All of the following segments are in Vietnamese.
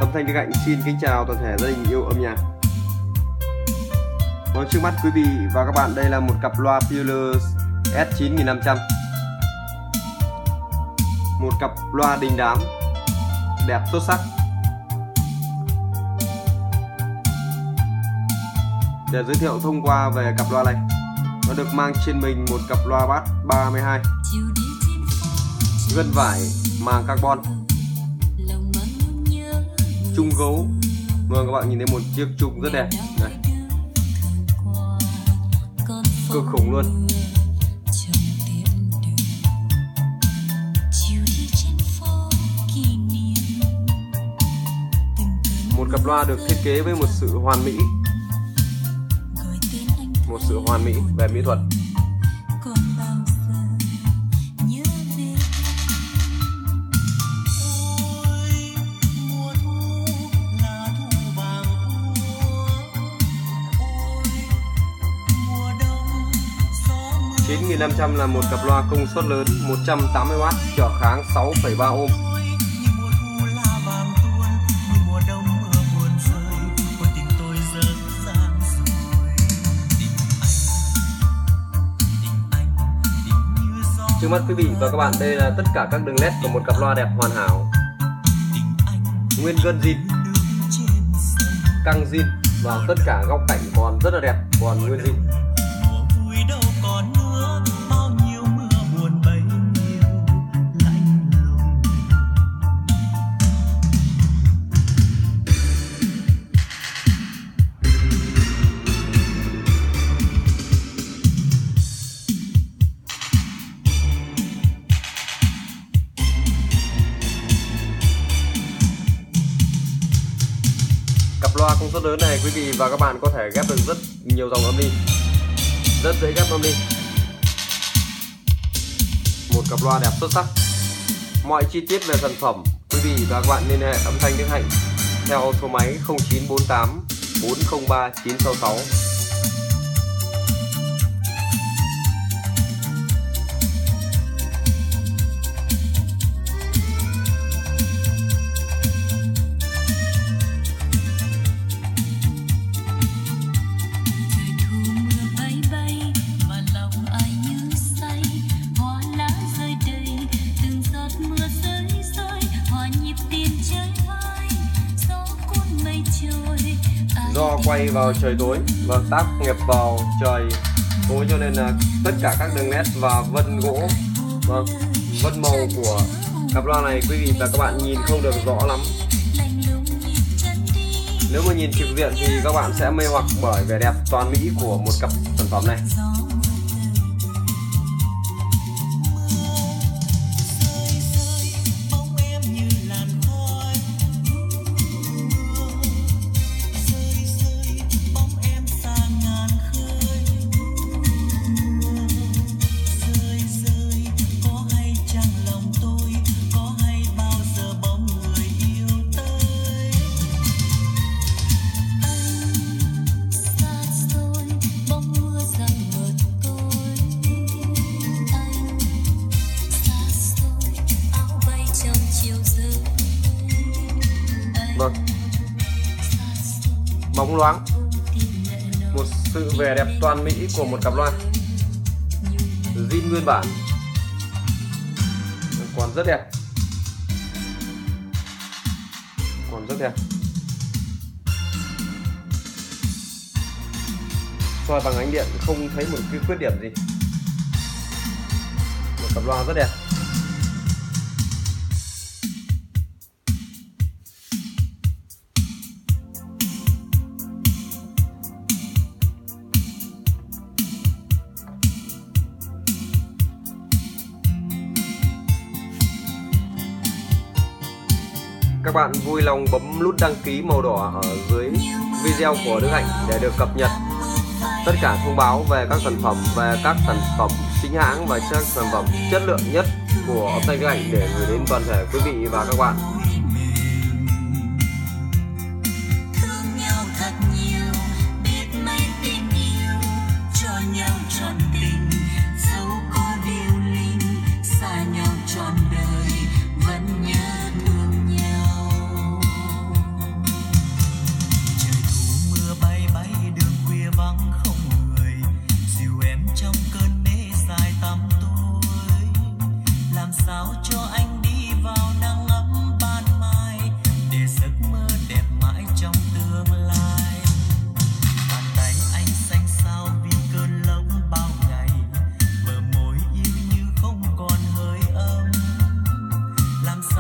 Âm thanh Đức Hạnh xin kính chào toàn thể gia đình yêu âm nhạc. Vâng, trước mắt quý vị và các bạn, đây là một cặp loa Peerless S9500. Một cặp loa đình đám, đẹp xuất sắc. Để giới thiệu thông qua về cặp loa này, nó được mang trên mình một cặp loa bass 32, gân vải màng carbon, trung gấu. Vâng, các bạn nhìn thấy một chiếc trung rất đẹp này, cực khủng luôn. Một cặp loa được thiết kế với một sự hoàn mỹ, về mỹ thuật. S9500 là một cặp loa công suất lớn, 180W, trở kháng 6,3 ohm. Trước mắt quý vị và các bạn, đây là tất cả các đường led của một cặp loa đẹp hoàn hảo, nguyên gân zin, căng zin, và tất cả góc cạnh còn rất là đẹp, còn nguyên zin. Cặp loa công suất lớn này quý vị và các bạn có thể ghép được rất nhiều dòng âm ly, rất dễ ghép âm ly. Một cặp loa đẹp xuất sắc. Mọi chi tiết về sản phẩm, quý vị và các bạn liên hệ Âm thanh Đức Hạnh theo số máy 0948 403 966. Do quay vào trời tối và tác nghiệp vào trời tối cho nên là tất cả các đường nét và vân gỗ, vân màu của cặp loa này quý vị và các bạn nhìn không được rõ lắm. Nếu mà nhìn trực diện thì các bạn sẽ mê hoặc bởi vẻ đẹp toàn mỹ của một cặp sản phẩm này. Vâng, bóng loáng, một sự vẻ đẹp toàn mỹ của một cặp loa zin nguyên bản, còn rất đẹp, soi bằng ánh điện không thấy một cái khuyết điểm gì. Một cặp loa rất đẹp. Các bạn vui lòng bấm nút đăng ký màu đỏ ở dưới video của Đức Hạnh để được cập nhật tất cả thông báo về các sản phẩm chính hãng và các sản phẩm chất lượng nhất của Âm thanh Đức Hạnh để gửi đến toàn thể quý vị và các bạn.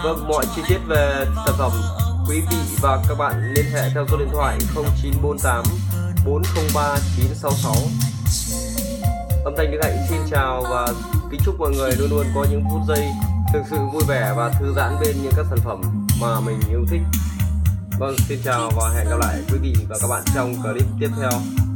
Vâng, mọi chi tiết về sản phẩm quý vị và các bạn liên hệ theo số điện thoại 0948 403 966. Âm thanh Đức Hạnh xin chào và kính chúc mọi người luôn luôn có những phút giây thực sự vui vẻ và thư giãn bên những các sản phẩm mà mình yêu thích. Vâng, xin chào và hẹn gặp lại quý vị và các bạn trong clip tiếp theo.